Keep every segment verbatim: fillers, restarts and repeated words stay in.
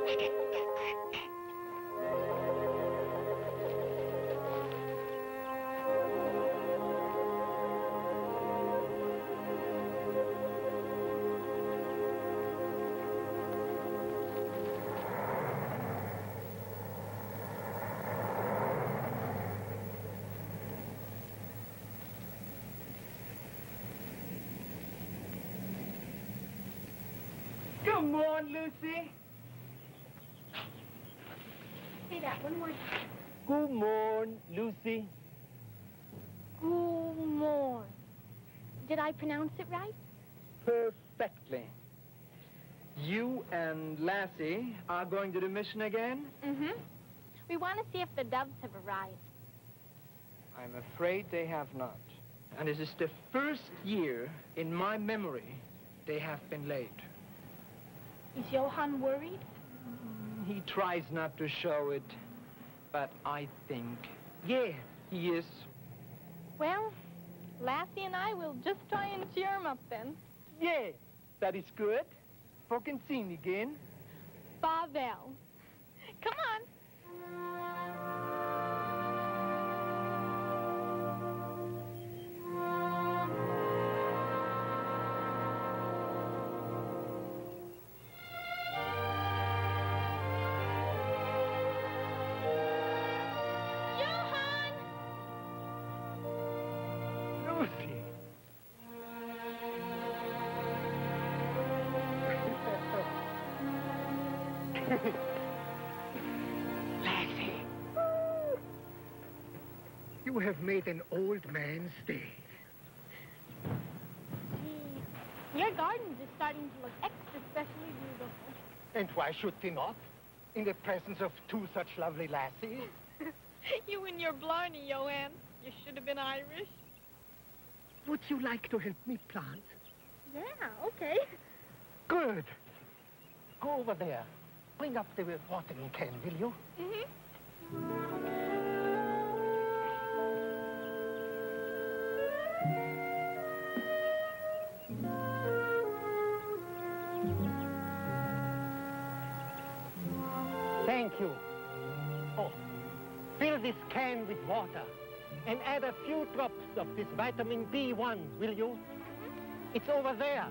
Come on, Lucy. Say that one more time. Good morning, Lucy. Good morning. Did I pronounce it right? Perfectly. You and Lassie are going to the mission again? Mm-hmm. We want to see if the doves have arrived. I'm afraid they have not. And this is the first year in my memory they have been late. Is Johann worried? He tries not to show it, but I think, yeah, he is. Well, Lassie and I will just try and cheer him up then. Yeah, that is good. Fucking seen again. Pavel. Come on. Lucy. Lassie. You have made an old man's day. Gee, your gardens is starting to look extra specially beautiful. And why should they not? In the presence of two such lovely lassies. You and your blarney, Johann. You should have been Irish. Would you like to help me plant? Yeah, okay. Good. Go over there. Bring up the watering can, will you? Mm-hmm. Thank you. Oh, fill this can with water and add a few drops of this vitamin B one, will you? It's over there.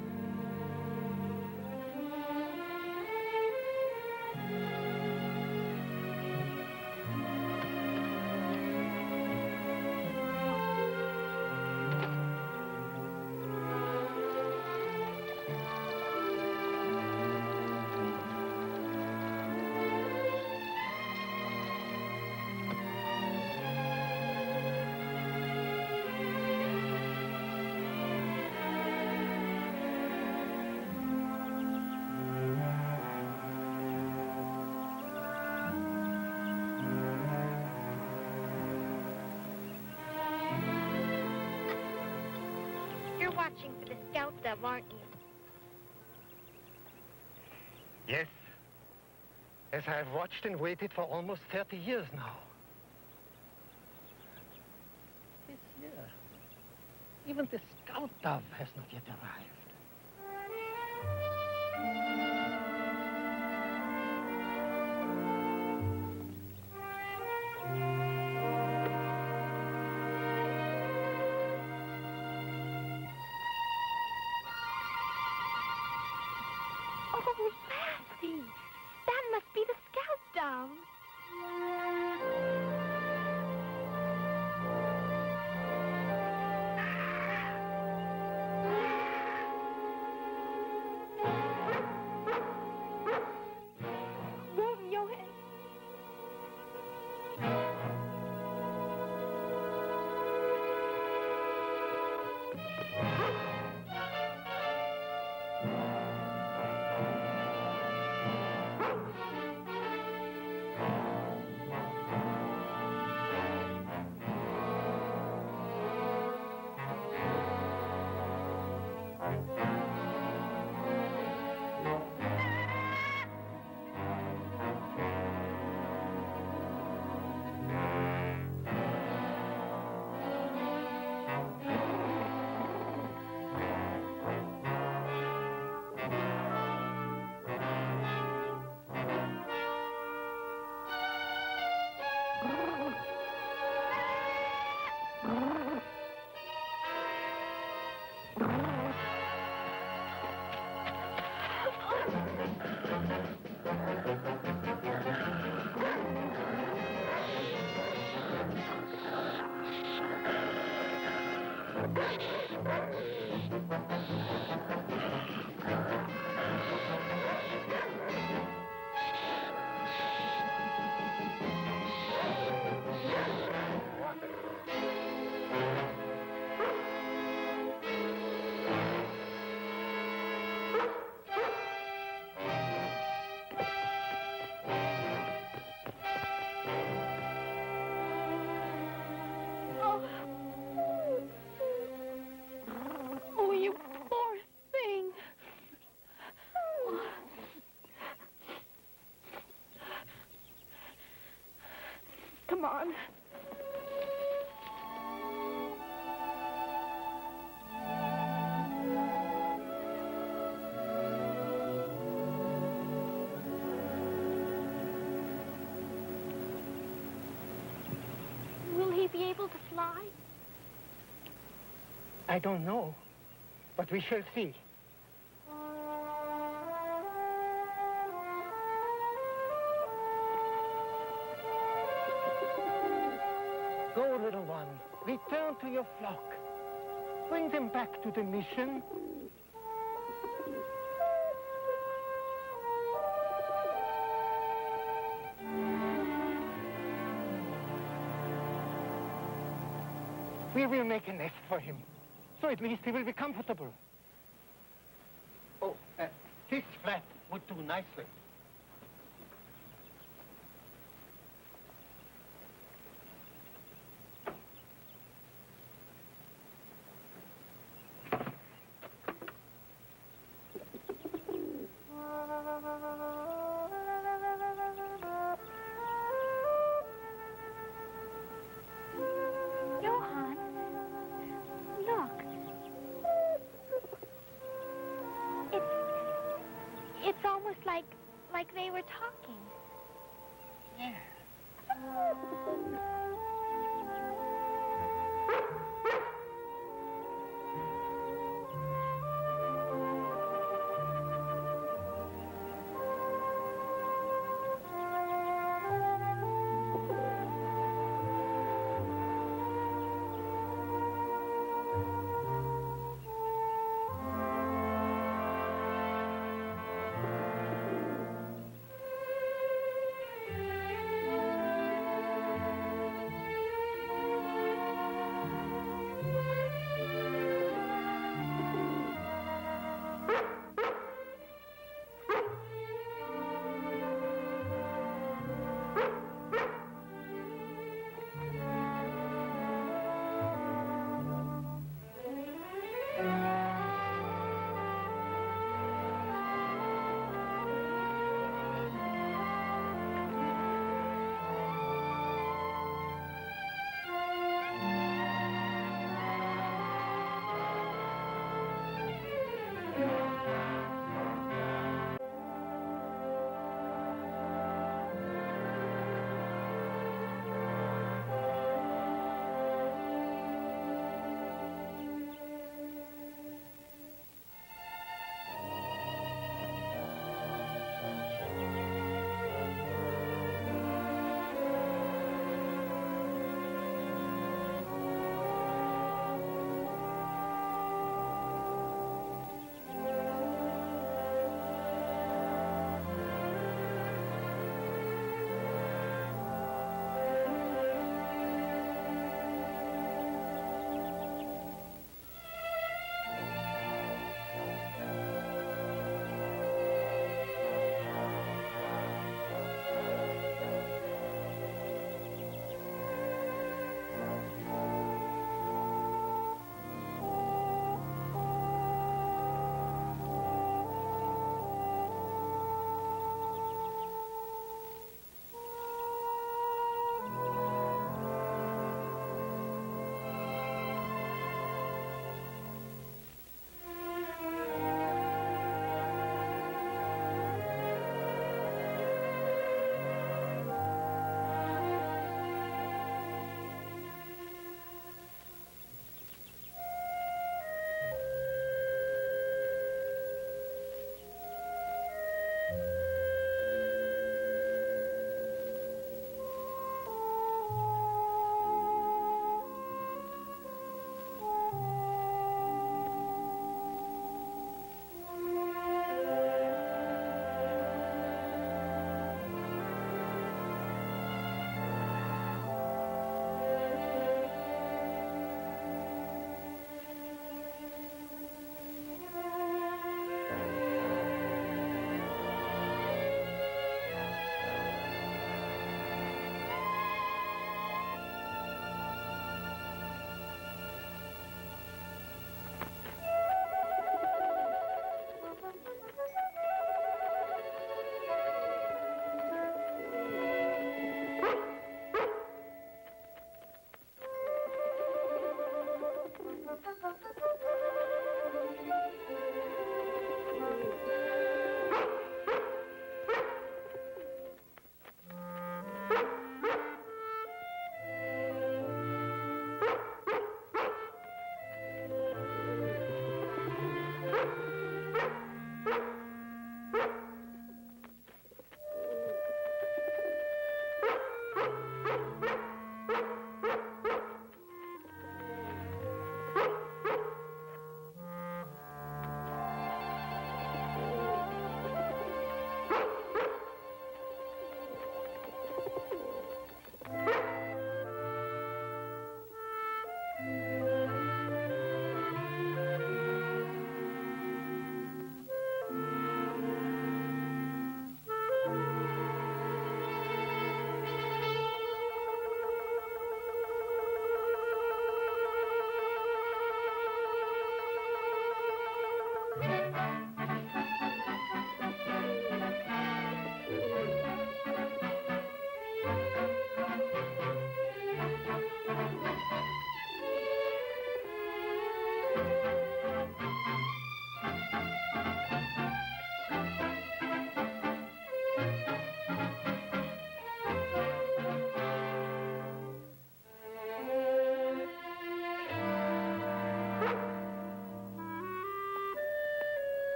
You're watching for the scout dove, aren't you? Yes. As I've watched and waited for almost thirty years now. This year, even the scout dove has not yet arrived. Oh, Lassie! That must be the scout dove. Whoa, Johann. on. Will he be able to fly? I don't know, but we shall see. Go, little one. Return to your flock. Bring them back to the mission. We will make a nest for him, so at least he will be comfortable. Oh, uh, this flat would do nicely. It's almost like, like they were talking. Yeah.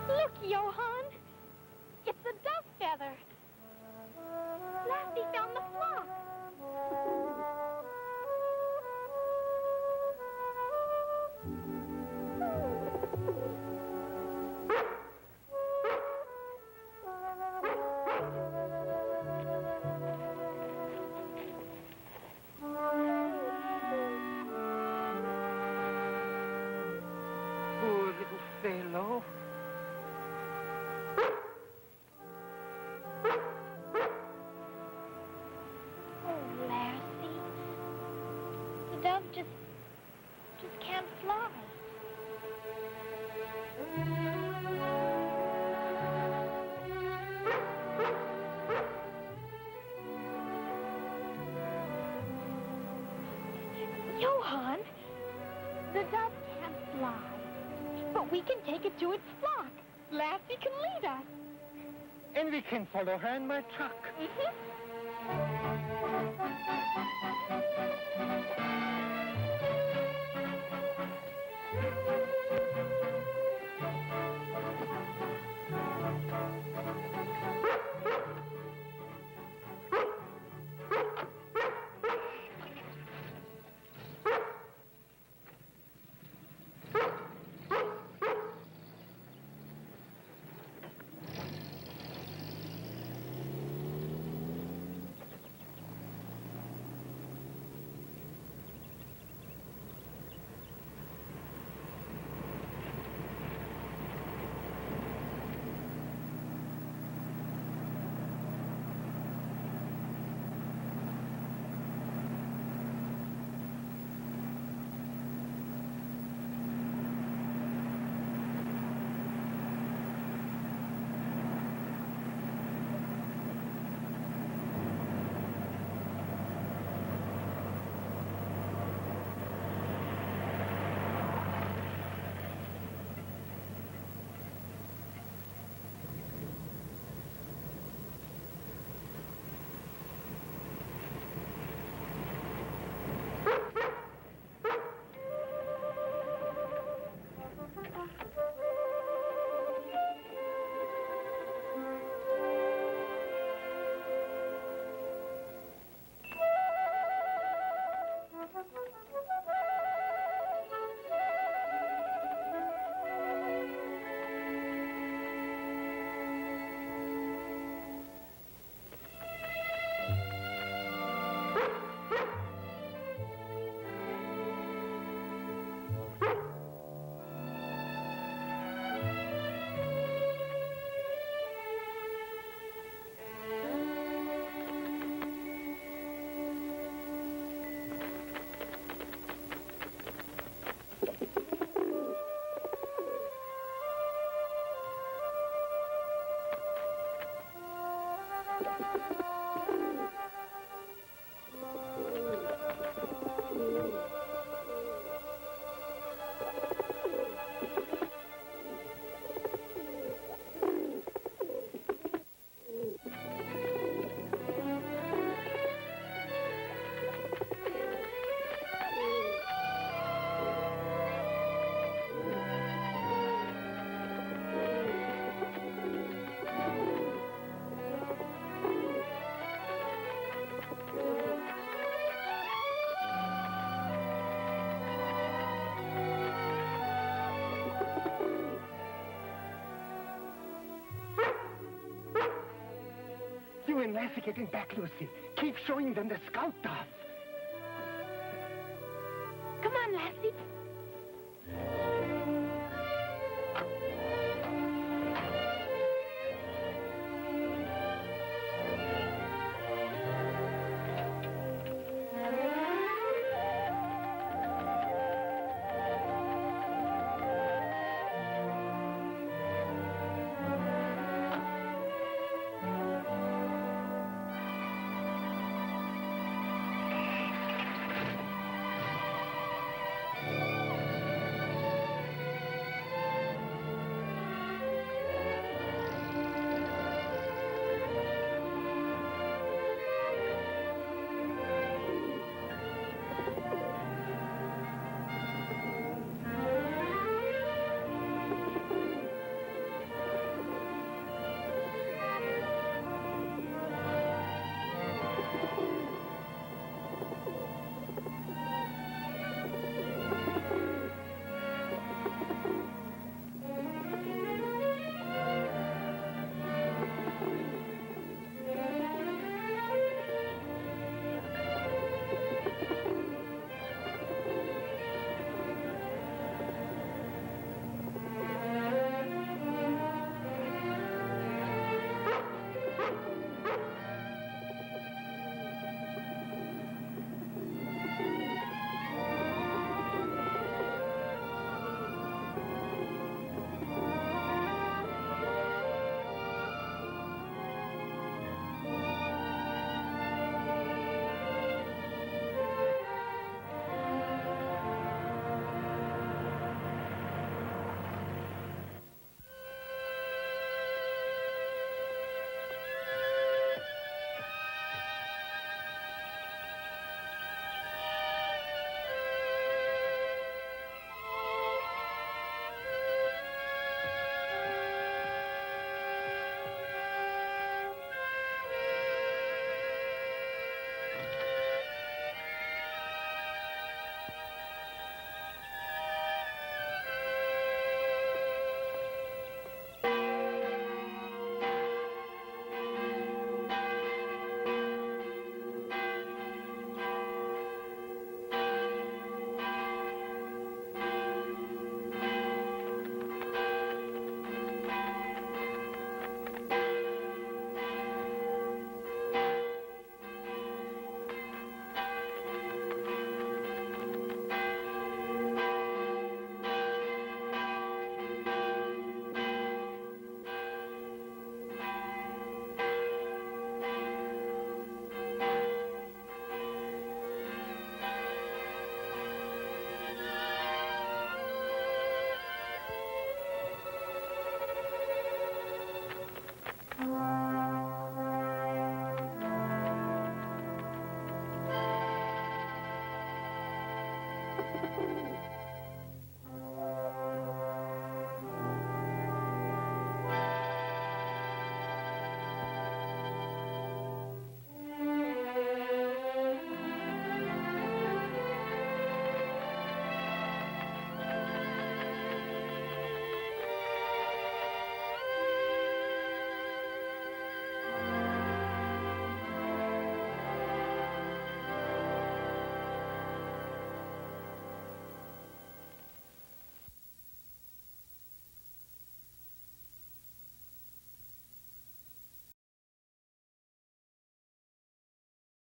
Look, Johann. It's a dove feather. Lassie found the flock. Poor little fellow. Oh, Lassie. The dove just, just can't fly. Johann, the dove can't fly, but we can take it to its flock. Lassie can lead us. And we can follow her in my truck. Mm-hmm. You and Lassie getting back, Lucy. Keep showing them the scout dove.